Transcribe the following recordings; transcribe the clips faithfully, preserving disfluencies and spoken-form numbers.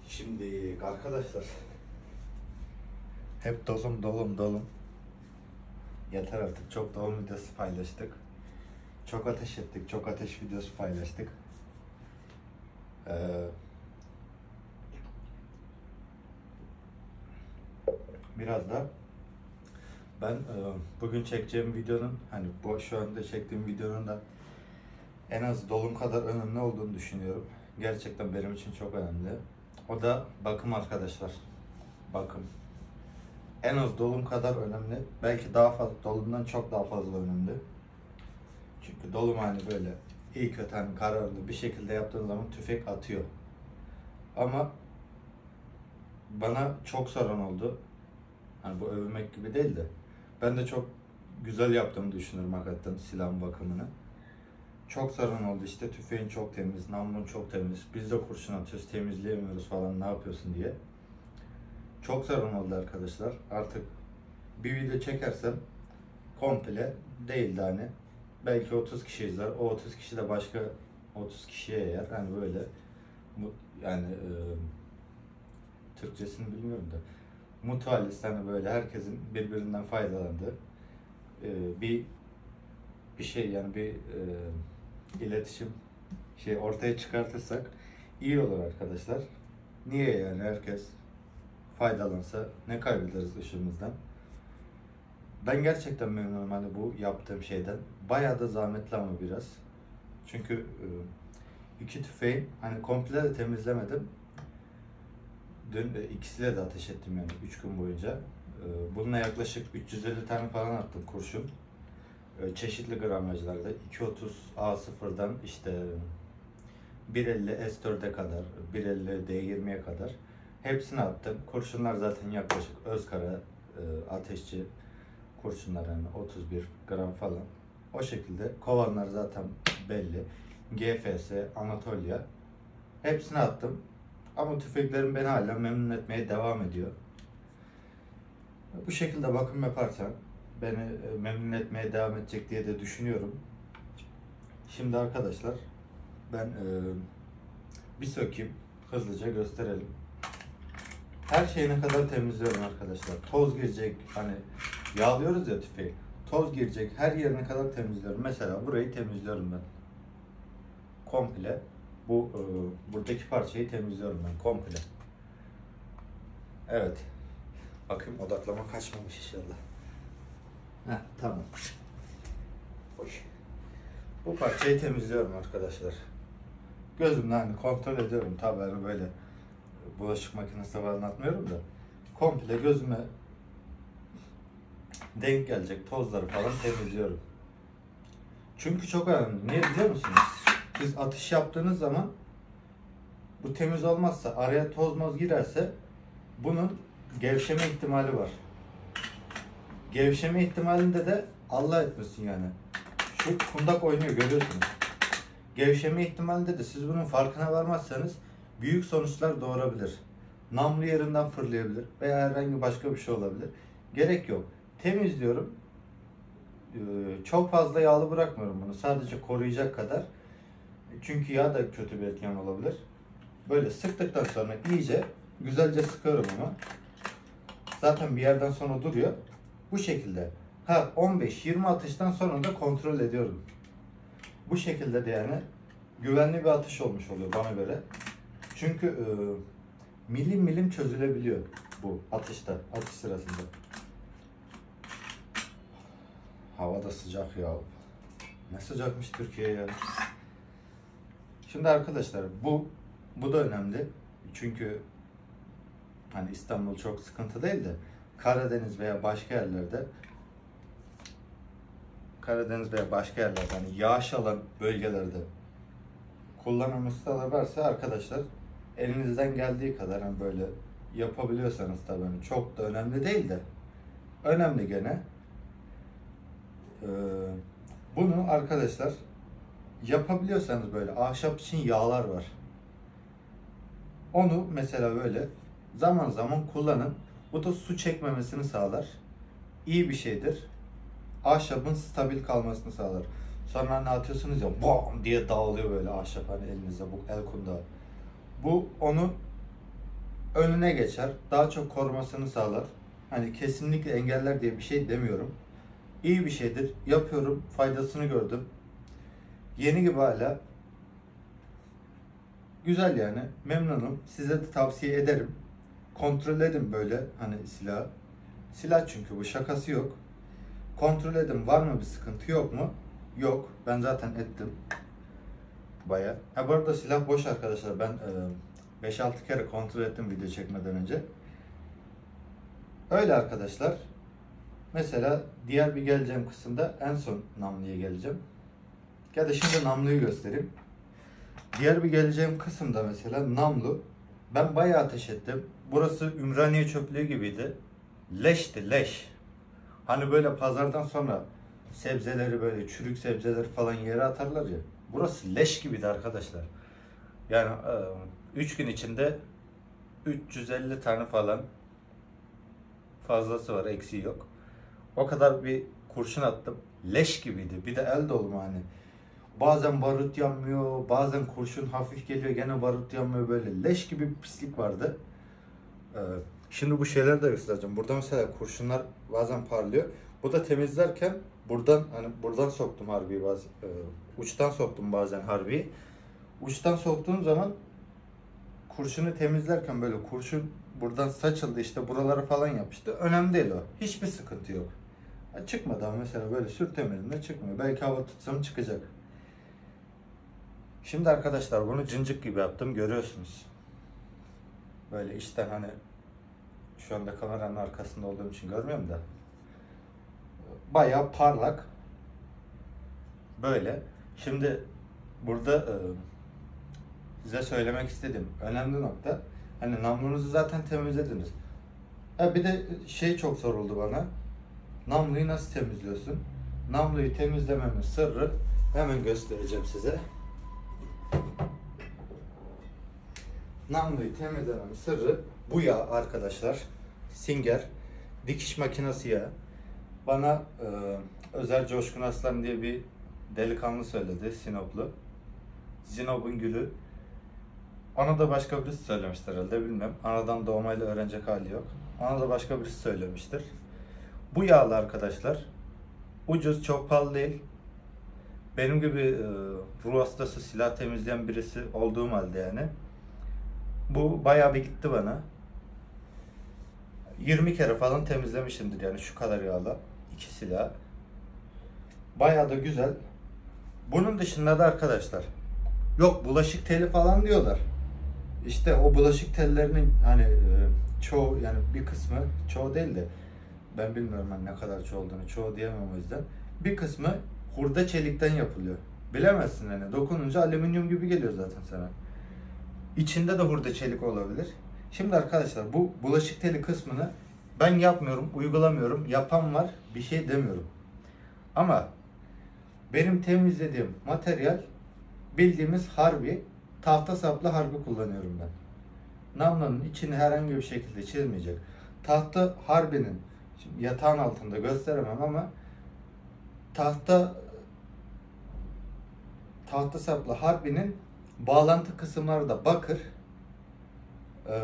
Şimdi arkadaşlar hep dolum dolum dolum. Yeter artık, çok dolum videosu paylaştık. Çok ateş ettik, çok ateş videosu paylaştık. Ee, biraz da ben e, bugün çekeceğim videonun, hani bu şu anda çektiğim videonun da en az dolum kadar önemli olduğunu düşünüyorum. Gerçekten benim için çok önemli. O da bakım arkadaşlar. Bakım. En az dolum kadar önemli. Belki daha fazla, dolumdan çok daha fazla önemli. Çünkü dolum hani böyle iyi kötü hani kararlı bir şekilde yaptığın zaman tüfek atıyor. Ama bana çok sorun oldu. Hani bu övmek gibi değil de ben de çok güzel yaptığımı düşünüyorum hakikaten silahın bakımını. Çok sorun oldu işte, tüfeğin çok temiz, namlun çok temiz. Biz de kurşun atıyoruz, temizleyemiyoruz falan, ne yapıyorsun diye. Çok sorun oldu arkadaşlar. Artık bir video çekersem komple değil de hani belki otuz kişi izler. O otuz kişi de başka otuz kişiye yer. Hani böyle yani e, Türkçesini bilmiyorum da mutualist, hani böyle herkesin birbirinden faydalandığı e, bir bir şey, yani bir e, iletişim şey ortaya çıkartırsak iyi olur arkadaşlar. Niye yani herkes faydalansa ne kaybederiz işimizden? Ben gerçekten memnunum hani bu yaptığım şeyden. Bayağı da zahmetli ama biraz. Çünkü iki tüfeği hani komple de temizlemedim. Dün ikisiyle de ateş ettim yani üç gün boyunca. Bununla yaklaşık üç yüz elli tane falan attım kurşun. Çeşitli gramajlarda iki otuz A sıfır'dan işte bir elli S dört'e kadar, bir elli D yirmi'ye kadar hepsini attım. Kurşunlar zaten yaklaşık Özkara ateşçi kurşunlar, yani otuz bir gram falan. O şekilde kovanlar zaten belli. G F S, Anatolia. Hepsini attım. Ama tüfeklerim beni hala memnun etmeye devam ediyor. Bu şekilde bakım yaparsan beni memnun etmeye devam edecek diye de düşünüyorum. Şimdi arkadaşlar ben e, bir sökeyim, hızlıca gösterelim. Her şeyine kadar temizliyorum arkadaşlar. Toz girecek, hani yağlıyoruz ya tüfeği. Toz girecek her yerine kadar temizliyorum. Mesela burayı temizliyorum ben. Komple. Bu e, buradaki parçayı temizliyorum ben komple. Evet. Bakayım odaklama kaçmamış inşallah. Heh, tamam. Hoş. Bu parçayı temizliyorum arkadaşlar. Gözümle hani kontrol ediyorum. Tabii hani böyle bulaşık makinesi falan atmıyorum da komple gözüme denk gelecek tozları falan temizliyorum. Çünkü çok önemli. Niye biliyor musunuz? Siz atış yaptığınız zaman bu temiz olmazsa, araya toz moz girerse bunun gevşeme ihtimali var. Gevşeme ihtimalinde de Allah etmesin yani. Şu kundak oynuyor, görüyorsunuz. Gevşeme ihtimalinde de siz bunun farkına varmazsanız büyük sonuçlar doğurabilir. Namlu yerinden fırlayabilir veya herhangi başka bir şey olabilir. Gerek yok. Temizliyorum. Çok fazla yağlı bırakmıyorum bunu. Sadece koruyacak kadar. Çünkü yağ da kötü bir etken olabilir. Böyle sıktıktan sonra iyice güzelce sıkıyorum ama. Zaten bir yerden sonra duruyor. Bu şekilde. Ha on beş yirmi atıştan sonra da kontrol ediyorum. Bu şekilde de yani güvenli bir atış olmuş oluyor bana göre. Çünkü e, milim milim çözülebiliyor bu atışta, atış sırasında. Hava da sıcak ya. Ne sıcakmış Türkiye ya. Şimdi arkadaşlar bu bu da önemli. Çünkü hani İstanbul çok sıkıntı değil de Karadeniz veya başka yerlerde Karadeniz veya başka yerlerde hani yağış alan bölgelerde kullanan ustalar varsa arkadaşlar elinizden geldiği kadar hani böyle yapabiliyorsanız tabii hani çok da önemli değil de önemli gene. Ee, bunu arkadaşlar yapabiliyorsanız böyle ahşap için yağlar var. Onu mesela böyle zaman zaman kullanın. Bu da su çekmemesini sağlar. İyi bir şeydir. Ahşabın stabil kalmasını sağlar. Sonra ne atıyorsunuz ya bam diye dağılıyor böyle ahşap hani elinizde, bu el kundağı. Bu onu önüne geçer. Daha çok korumasını sağlar. Hani kesinlikle engeller diye bir şey demiyorum. İyi bir şeydir. Yapıyorum. Faydasını gördüm. Yeni gibi hala. Güzel yani. Memnunum. Size de tavsiye ederim. Kontrol edin böyle hani silah. Silah çünkü bu, şakası yok. Kontrol edin, var mı bir sıkıntı, yok mu? Yok. Ben zaten ettim. Baya. Ha bu arada silah boş arkadaşlar. Ben beş altı kere kontrol ettim video çekmeden önce. Öyle arkadaşlar. Mesela diğer bir geleceğim kısımda en son namluya geleceğim. Ya da şimdi namluyu göstereyim. Diğer bir geleceğim kısımda mesela namlu. Ben bayağı ateş ettim. Burası Ümraniye çöplüğü gibiydi. Leşti, leş. Hani böyle pazardan sonra sebzeleri, böyle çürük sebzeleri falan yere atarlar ya. Burası leş gibiydi arkadaşlar. Yani üç gün içinde üç yüz elli tane falan fazlası var, eksiği yok. O kadar bir kurşun attım. Leş gibiydi. Bir de el dolu hani. Bazen barut yanmıyor, bazen kurşun hafif geliyor, gene barut yanmıyor, böyle leş gibi bir pislik vardı. Ee, şimdi bu şeyleri de göstereceğim. Burada mesela kurşunlar bazen parlıyor. Bu da temizlerken buradan hani buradan soktum harbiyi bazen, e, uçtan soktum bazen harbiyi. Uçtan soktuğum zaman kurşunu temizlerken böyle kurşun buradan saçıldı, işte buralara falan yapıştı. Önemli değil o. Hiçbir sıkıntı yok. Çıkmadı ama mesela böyle sürtemelimle çıkmıyor. Belki hava tutsam çıkacak. Şimdi arkadaşlar bunu cincik gibi yaptım, görüyorsunuz. Böyle işte hani şu anda kameranın arkasında olduğum için görmüyorum da. Bayağı parlak. Böyle. Şimdi burada e, size söylemek istediğim önemli nokta. Hani namlunuzu zaten temizlediniz. Ha bir de şey çok soruldu bana. Namluyu nasıl temizliyorsun? Namluyu temizlememin sırrı hemen göstereceğim size. Namluyu temizlememin sırrı bu yağ arkadaşlar. Singer dikiş makinesi yağı. Bana e, Özer Coşkun Aslan diye bir delikanlı söyledi, Sinoplu. Sinop'un gülü. Ona da başka birisi söylemiştir herhalde, bilmem. Anadan doğmayla öğrenecek hali yok. Ona da başka birisi söylemiştir. Bu yağlı arkadaşlar. Ucuz, çok pahalı değil. Benim gibi e, ruh hastası, silah temizleyen birisi olduğum halde yani. Bu bayağı bir gitti bana. yirmi kere falan temizlemişimdir yani şu kadar yağla. İki silah. Bayağı da güzel. Bunun dışında da arkadaşlar, yok bulaşık teli falan diyorlar. İşte o bulaşık tellerinin hani e, çoğu, yani bir kısmı, çoğu değil de ben bilmiyorum hani ne kadar çoğu olduğunu, çoğu diyemem o yüzden. Bir kısmı hurda çelikten yapılıyor. Bilemezsin hani, dokununca alüminyum gibi geliyor zaten sana. İçinde de hurda çelik olabilir. Şimdi arkadaşlar bu bulaşık teli kısmını ben yapmıyorum, uygulamıyorum. Yapan var, bir şey demiyorum. Ama benim temizlediğim materyal bildiğimiz harbi, tahta saplı harbi kullanıyorum ben. Namlunun içini herhangi bir şekilde çizmeyecek. Tahta harbinin, şimdi yatağın altında gösteremem ama tahta tahta saplı harbinin bağlantı kısımları da bakır. Ee,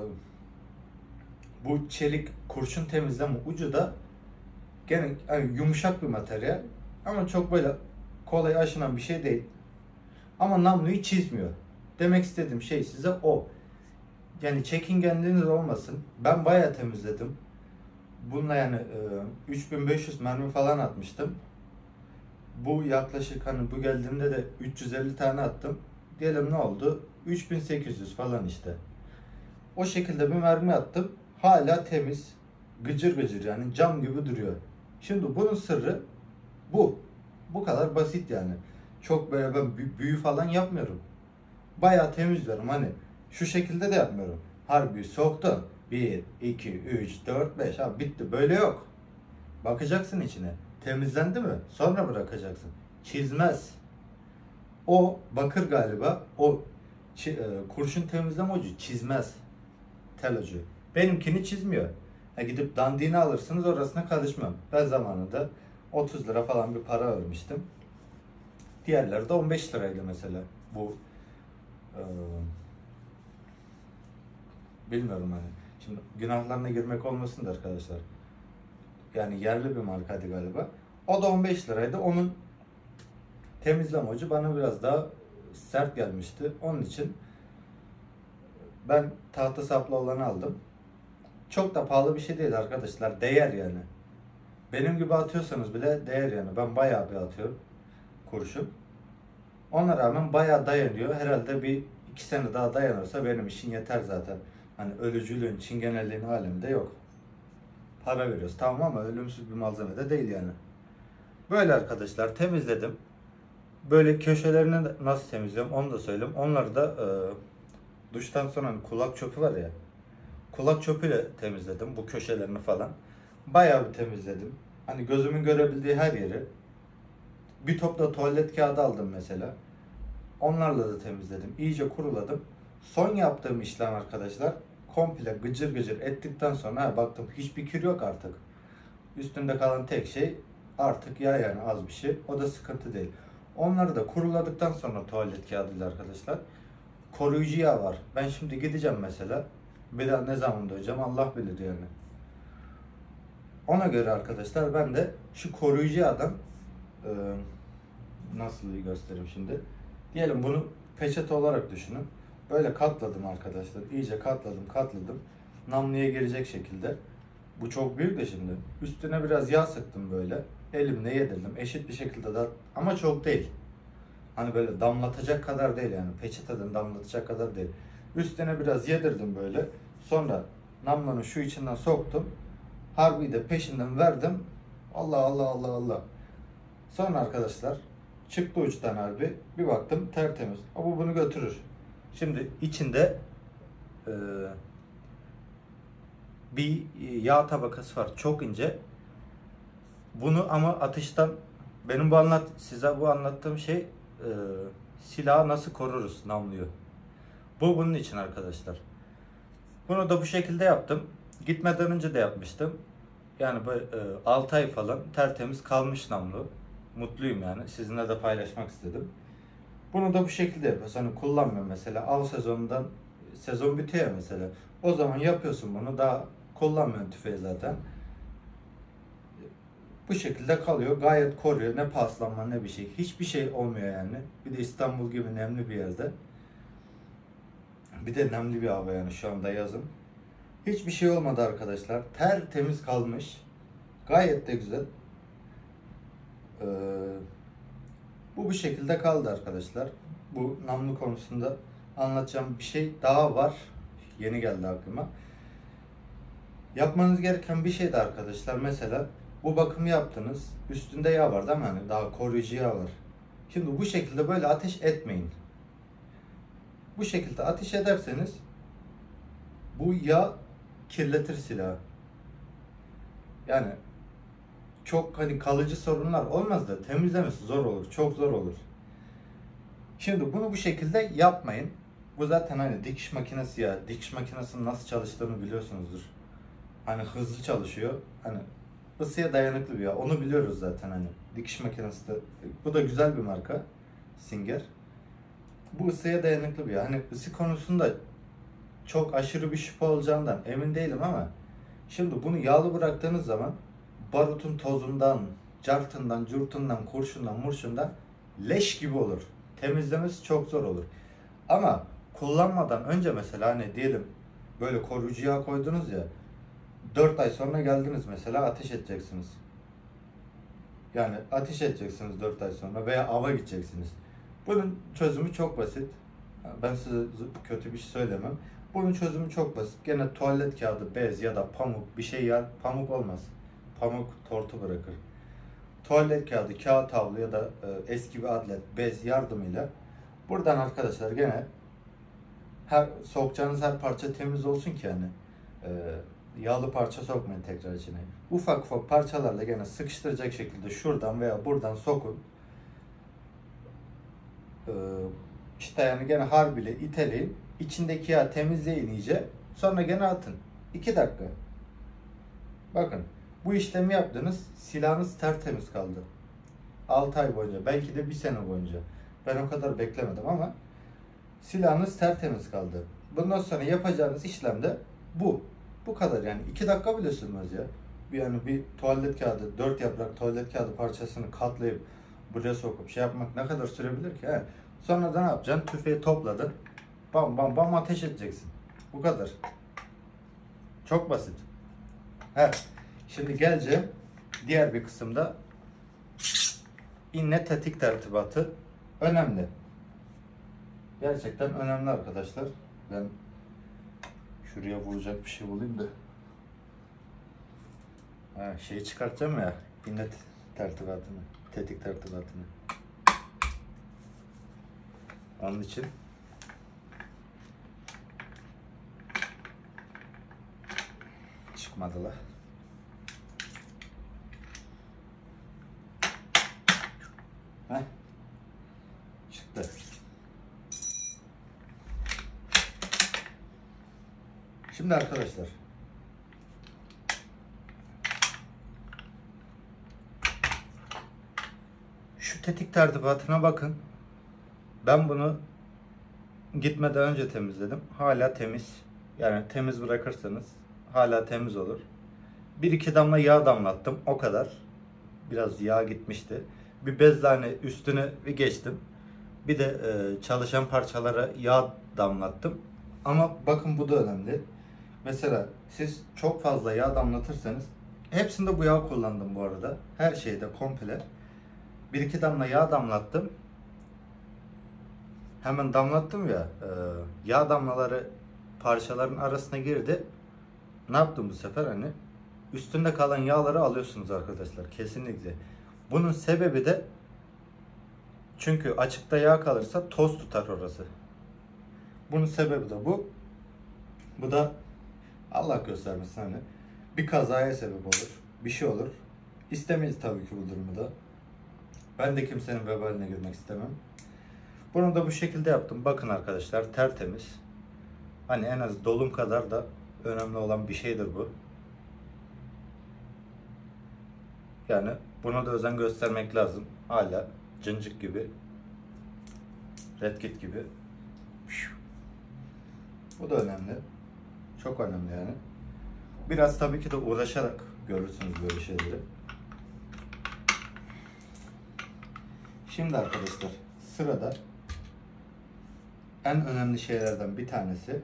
bu çelik kurşun temizleme ucu da gene yani yumuşak bir materyal ama çok böyle kolay aşınan bir şey değil. Ama namluyu çizmiyor. Demek istediğim şey size o. Yani çekingenliğiniz olmasın. Ben bayağı temizledim. Bununla yani e, üç bin beş yüz mermi falan atmıştım. Bu yaklaşık hani bu geldiğinde de üç yüz elli tane attım. Diyelim ne oldu? üç bin sekiz yüz falan işte. O şekilde bir mermi attım. Hala temiz. Gıcır gıcır yani cam gibi duruyor. Şimdi bunun sırrı bu. Bu kadar basit yani. Çok böyle ben büyü falan yapmıyorum. Bayağı temizliyorum hani. Şu şekilde de yapmıyorum. Harbi soktum. bir, iki, üç, dört, beş. Abi bitti. Böyle yok. Bakacaksın içine. Temizlendi mi? Sonra bırakacaksın. Çizmez. O bakır galiba. O e, kurşun temizleme ucu çizmez. Tel ucu. Benimkini çizmiyor. Ha, gidip dandiğini alırsınız, orasına karışmam. Ben zamanında otuz lira falan bir para vermiştim. Diğerleri de on beş liraydı mesela. Bu e, Bilmiyorum hani. Şimdi günahlarına girmek olmasın da arkadaşlar. Yani yerli bir markaydı galiba. O da on beş liraydı. Onun temizleme ucu bana biraz daha sert gelmişti. Onun için ben tahta saplı olanı aldım. Çok da pahalı bir şey değil arkadaşlar. Değer yani. Benim gibi atıyorsanız bile değer yani. Ben bayağı bir atıyorum kurşun. Ona rağmen bayağı dayanıyor. Herhalde bir iki sene daha dayanırsa benim için yeter zaten. Hani ölücülüğün, çingeneliğin aleminde yok. Para veriyoruz tamam ama ölümsüz bir malzeme de değil yani. Böyle arkadaşlar temizledim. Böyle köşelerini nasıl temizliyorum onu da söyleyeyim. Onları da e, duştan sonra hani kulak çöpü var ya. Kulak çöpüyle temizledim bu köşelerini falan. Bayağı bir temizledim. Hani gözümün görebildiği her yeri. Bir topla tuvalet kağıdı aldım mesela. Onlarla da temizledim. İyice kuruladım. Son yaptığım işlem arkadaşlar komple gıcır gıcır ettikten sonra baktım hiçbir kir yok artık. Üstünde kalan tek şey artık yağ yani az bir şey. O da sıkıntı değil. Onları da kuruladıktan sonra tuvalet kağıdıyla arkadaşlar koruyucu yağ var. Ben şimdi gideceğim mesela. Bir daha ne zaman döneceğim Allah bilir yani. Ona göre arkadaşlar ben de şu koruyucu yağdan e, nasıl göstereyim şimdi. Diyelim bunu peçete olarak düşünün. Böyle katladım arkadaşlar. İyice katladım katladım. Namluya girecek şekilde. Bu çok büyük de şimdi. Üstüne biraz yağ sıktım böyle. Elimle yedirdim. Eşit bir şekilde de ama çok değil. Hani böyle damlatacak kadar değil yani. Peçeteden damlatacak kadar değil. Üstüne biraz yedirdim böyle. Sonra namlunun şu içinden soktum. Harbiyi de peşinden verdim. Allah Allah Allah Allah. Sonra arkadaşlar çıktı uçtan harbi. Bir baktım tertemiz. Ama bunu götürür. Şimdi içinde e, bir yağ tabakası var. Çok ince. Bunu ama atıştan benim bu anlat size bu anlattığım şey e, silahı nasıl koruruz namluyu. Bu bunun için arkadaşlar. Bunu da bu şekilde yaptım. Gitmeden önce de yapmıştım. Yani böyle e, altı ay falan tertemiz kalmış namlu. Mutluyum yani. Sizinle de paylaşmak istedim. Bunu da bu şekilde yapıyoruz. Hani kullanmıyorum mesela. Av sezonundan sezon bitiyor mesela. O zaman yapıyorsun bunu. Daha kullanmıyorum tüfeği zaten. Bu şekilde kalıyor. Gayet koruyor. Ne paslanma ne bir şey. Hiçbir şey olmuyor yani. Bir de İstanbul gibi nemli bir yerde. Bir de nemli bir hava yani şu anda yazın. Hiçbir şey olmadı arkadaşlar. Tertemiz kalmış. Gayet de güzel. Ee, bu bu şekilde kaldı arkadaşlar. Bu namlu konusunda anlatacağım bir şey daha var. Yeni geldi aklıma. Yapmanız gereken bir şey de arkadaşlar. Mesela bu bakımı yaptınız. Üstünde yağ var değil mi? Hani daha koruyucu yağ var. Şimdi bu şekilde böyle ateş etmeyin. Bu şekilde ateş ederseniz bu yağ kirletir silahı. Yani çok hani kalıcı sorunlar olmaz da temizlemesi zor olur. Çok zor olur. Şimdi bunu bu şekilde yapmayın. Bu zaten hani dikiş makinesi ya. Dikiş makinesinin nasıl çalıştığını biliyorsunuzdur. Hani hızlı çalışıyor. Hani ısıya dayanıklı bir yağ. Onu biliyoruz zaten hani. Dikiş makinesi de. Bu da güzel bir marka. Singer. Bu ısıya dayanıklı bir yağ. Hani ısı konusunda çok aşırı bir şüphe olacağından emin değilim ama şimdi bunu yağlı bıraktığınız zaman barutun tozundan, cartından, curtundan, kurşundan, murşundan leş gibi olur. Temizlemesi çok zor olur. Ama kullanmadan önce mesela hani diyelim böyle koruyucu yağ koydunuz ya dört ay sonra geldiniz mesela ateş edeceksiniz. Yani ateş edeceksiniz dört ay sonra veya ava gideceksiniz. Bunun çözümü çok basit. Ben size kötü bir şey söylemem. Bunun çözümü çok basit. Gene tuvalet kağıdı, bez ya da pamuk bir şey ya pamuk olmaz. Pamuk tortu bırakır. Tuvalet kağıdı, kağıt havlu ya da e, eski bir adlet, bez yardımıyla buradan arkadaşlar gene her sokacağınız her parça temiz olsun ki yani e, yağlı parça sokmayın tekrar içine. Ufak ufak parçalarla gene sıkıştıracak şekilde şuradan veya buradan sokun. E, işte yani gene harbiyle iteleyin. İçindeki yağ temizleyin iyice. Sonra gene atın. iki dakika. Bakın. Bu işlemi yaptınız. Silahınız tertemiz kaldı. altı ay boyunca. Belki de bir sene boyunca. Ben o kadar beklemedim ama silahınız tertemiz kaldı. Bundan sonra yapacağınız işlem de bu. Bu kadar yani. iki dakika bile sürmez ya. Yani bir tuvalet kağıdı, dört yaprak tuvalet kağıdı parçasını katlayıp buraya sokup şey yapmak ne kadar sürebilir ki? He. Sonra da ne yapacaksın? Tüfeği topladın. Bam bam bam ateş edeceksin. Bu kadar. Çok basit. He. Şimdi geleceğim diğer bir kısımda inne tetik tertibatı önemli. Gerçekten önemli arkadaşlar. Ben şuraya vuracak bir şey bulayım da. Ha, şeyi çıkartacağım ya. İnne tertibatını, tetik tertibatını. Onun için çıkmadılar. Heh. Çıktı. Şimdi arkadaşlar şu tetik tertibatına bakın. Ben bunu gitmeden önce temizledim. Hala temiz. Yani temiz bırakırsanız hala temiz olur. Bir iki damla yağ damlattım. O kadar. Biraz yağ gitmişti. Bir bezle hani üstüne bir geçtim. Bir de e, çalışan parçalara yağ damlattım. Ama bakın bu da önemli. Mesela siz çok fazla yağ damlatırsanız, hepsinde bu yağ kullandım bu arada. Her şeyde komple. Bir iki damla yağ damlattım. Hemen damlattım ya. E, yağ damlaları parçaların arasına girdi. Ne yaptım bu sefer? Hani üstünde kalan yağları alıyorsunuz arkadaşlar. Kesinlikle. Bunun sebebi de çünkü açıkta yağ kalırsa toz tutar orası. Bunun sebebi de bu. Bu da Allah göstermesin hani bir kazaya sebep olur. Bir şey olur. İstemeyiz tabii ki bu durumu da. Ben de kimsenin vebaline girmek istemem. Bunu da bu şekilde yaptım. Bakın arkadaşlar tertemiz. Hani en az dolum kadar da önemli olan bir şeydir bu. Yani buna da özen göstermek lazım. Hala cıncık gibi. Red Kit gibi. Bu da önemli. Çok önemli yani. Biraz tabii ki de uğraşarak görürsünüz böyle şeyleri. Şimdi arkadaşlar sırada en önemli şeylerden bir tanesi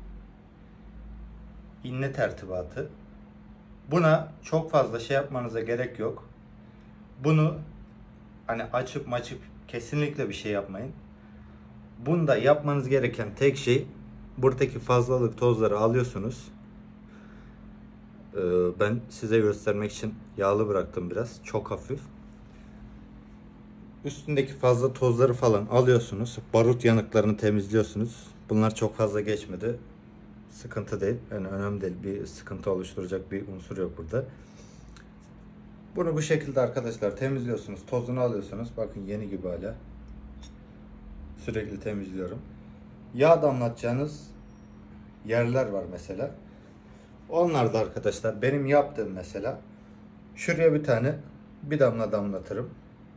inne tertibatı. Buna çok fazla şey yapmanıza gerek yok. Bunu hani açıp maçıp kesinlikle bir şey yapmayın. Bunda yapmanız gereken tek şey buradaki fazlalık tozları alıyorsunuz. Ee, ben size göstermek için yağlı bıraktım biraz. Çok hafif. Üstündeki fazla tozları falan alıyorsunuz. Barut yanıklarını temizliyorsunuz. Bunlar çok fazla geçmedi. Sıkıntı değil. Yani önemli değil. Bir sıkıntı oluşturacak bir unsur yok burada. Bunu bu şekilde arkadaşlar temizliyorsunuz. Tozunu alıyorsunuz. Bakın yeni gibi hala. Sürekli temizliyorum. Yağ damlatacağınız yerler var mesela. Onlar da arkadaşlar benim yaptığım mesela. Şuraya bir tane bir damla damlatırım.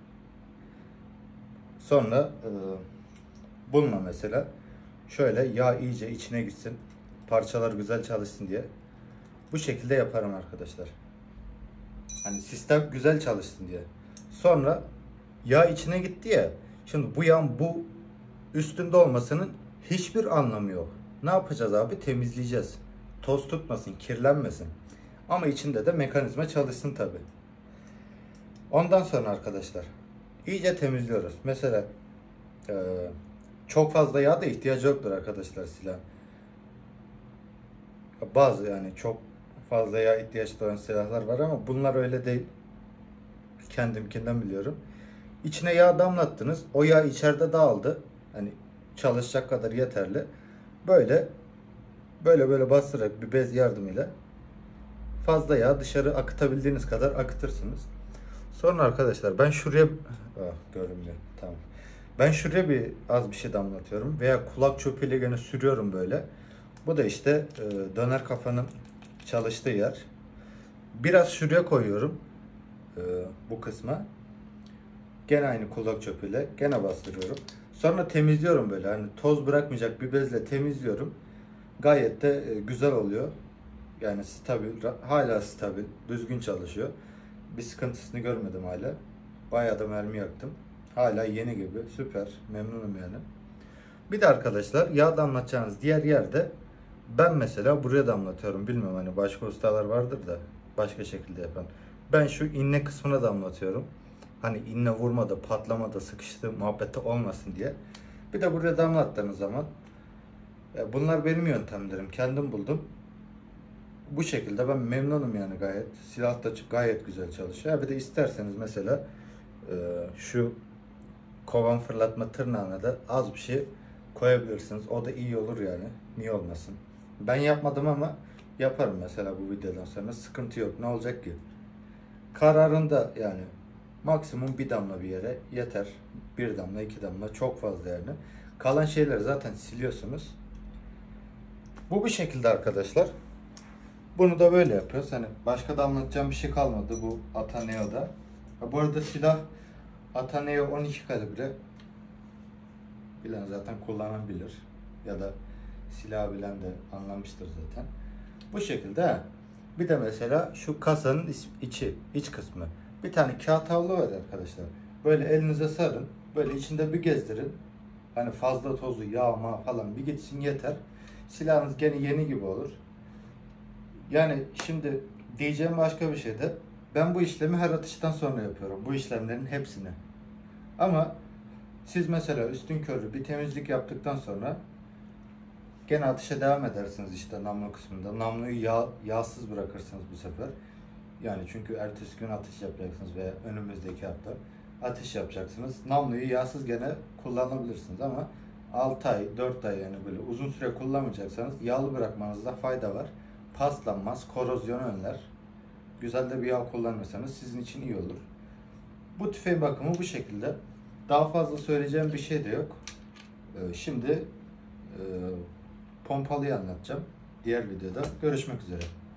Sonra e, bununla mesela şöyle yağ iyice içine gitsin. Parçalar güzel çalışsın diye. Bu şekilde yaparım arkadaşlar. Hani sistem güzel çalışsın diye. Sonra yağ içine gitti ya. Şimdi bu yağın bu üstünde olmasının hiçbir anlamı yok. Ne yapacağız abi? Temizleyeceğiz. Toz tutmasın, kirlenmesin. Ama içinde de mekanizma çalışsın tabi. Ondan sonra arkadaşlar iyice temizliyoruz. Mesela e, çok fazla yağ da ihtiyacı yoktur arkadaşlar silah. Bazı yani çok fazla yağ ihtiyaçlı olan silahlar var ama bunlar öyle değil. Kendimkinden biliyorum. İçine yağ damlattınız. O yağ içeride dağıldı. Hani çalışacak kadar yeterli. Böyle böyle böyle bastırarak bir bez yardımıyla fazla yağ dışarı akıtabildiğiniz kadar akıtırsınız. Sonra arkadaşlar ben şuraya ah, görünmüyor. Tamam. Ben şuraya bir az bir şey damlatıyorum veya kulak çöpüyle gene sürüyorum böyle. Bu da işte e, döner kafanın çalıştığı yer. Biraz şuraya koyuyorum e, bu kısma. Gene aynı kulak çöpüyle gene bastırıyorum. Sonra temizliyorum böyle. Hani toz bırakmayacak bir bezle temizliyorum. Gayet de e, güzel oluyor. Yani stabil, hala stabil, düzgün çalışıyor. Bir sıkıntısını görmedim hala. Bayağı da mermi yaktım. Hala yeni gibi, süper, memnunum yani. Bir de arkadaşlar, yağ damlatacağınız diğer yerde ben mesela buraya damlatıyorum. Bilmiyorum, hani başka ustalar vardır da başka şekilde yapan. Ben şu inne kısmına damlatıyorum. Hani inne vurmada, patlamada, sıkıştı muhabbette olmasın diye. Bir de buraya damlattığınız zaman, ya bunlar benim yöntemlerim. Kendim buldum. Bu şekilde ben memnunum yani gayet. Silah da gayet güzel çalışıyor. Bir de isterseniz mesela e, şu kovan fırlatma tırnağına da az bir şey koyabilirsiniz. O da iyi olur yani. Niye olmasın? Ben yapmadım ama yaparım mesela bu videodan sonra. Sıkıntı yok. Ne olacak ki? Kararında yani maksimum bir damla bir yere yeter. Bir damla, iki damla çok fazla yani. Kalan şeyleri zaten siliyorsunuz. Bu bu şekilde arkadaşlar. Bunu da böyle yapıyoruz. Hani başka da anlatacağım bir şey kalmadı bu Ataneo'da. Ha, bu arada silah Ataneo on iki kalibre. Bilen zaten kullanabilir. Ya da silah bilen de anlamıştır zaten. Bu şekilde. He. Bir de mesela şu kasanın içi, iç kısmı. Bir tane kağıt havlu var arkadaşlar. Böyle elinize sarın. Böyle içinde bir gezdirin. Hani fazla tozu, yağma falan bir gitsin yeter. Silahınız gene yeni gibi olur. Yani şimdi diyeceğim başka bir şey de, ben bu işlemi her atıştan sonra yapıyorum. Bu işlemlerin hepsini. Ama siz mesela üstünkörü bir temizlik yaptıktan sonra gene atışa devam edersiniz işte namlu kısmında. Namluyu yağ, yağsız bırakırsınız bu sefer. Yani çünkü ertesi gün atış yapacaksınız veya önümüzdeki hafta atış yapacaksınız. Namluyu yağsız gene kullanabilirsiniz ama altı ay, dört ay yani böyle uzun süre kullanmayacaksanız yağlı bırakmanızda fayda var. Paslanmaz, korozyonu önler. Güzel de bir yağ kullanırsanız sizin için iyi olur. Bu tüfeğin bakımı bu şekilde. Daha fazla söyleyeceğim bir şey de yok. Ee, şimdi e, pompalıyı anlatacağım. Diğer videoda görüşmek üzere.